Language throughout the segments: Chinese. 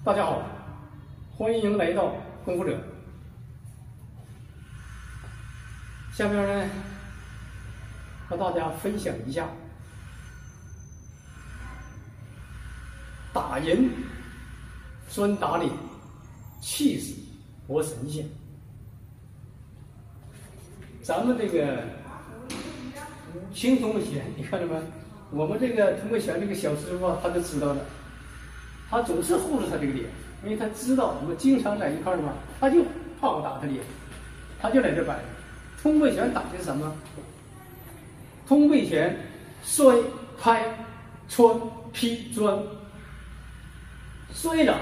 大家好，欢迎来到功夫者。下面呢，和大家分享一下打人专打脸，气死活神仙。咱们这个青铜弦，你看到吗？我们这个通过弦这个小师傅他就知道了，他总是护着他这个脸，因为他知道我们经常在一块儿嘛，他就怕我打他脸，他就在这摆着。通背拳打的是什么？通背拳摔、拍、穿、劈、钻。摔掌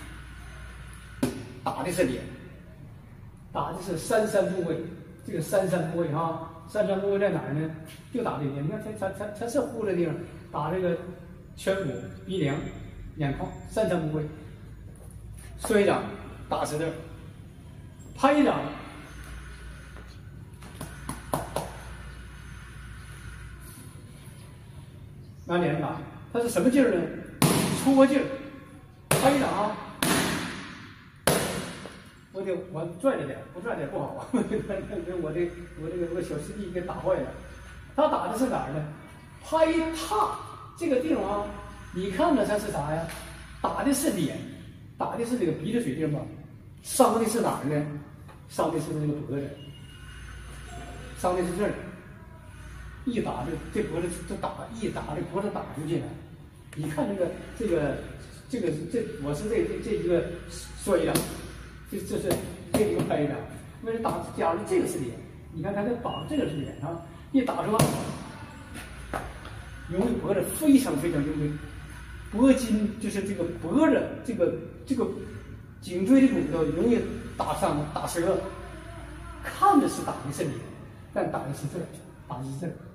打的是脸，打的是三部位。这个三部位哈，三部位在哪儿呢？就打这边。你看他是护着地方，打这个颧骨、鼻梁、眼眶三部位。摔掌打死这儿，拍掌拿脸打，它是什么劲儿呢？搓劲儿。拍掌啊，我拽着点，不拽点不好啊！我小师弟给打坏了。他打的是哪儿呢？拍踏这个地方啊，你看着他是啥呀？打的是脸，打的是这个鼻子水地方，伤的是哪儿呢？伤的是这个脖子，伤的是这儿。一打这脖子就打，一打这脖子打出去了。你看这我是这一个摔掌，这是这一个拍掌。为了打，假如这个是脸，你看他这打这个是脸啊，一打出来，容易脖子非常用力，脖筋就是这个脖子这个颈椎的骨头容易打伤打折。看着是打的是脸，但打的是这儿，打的是这儿。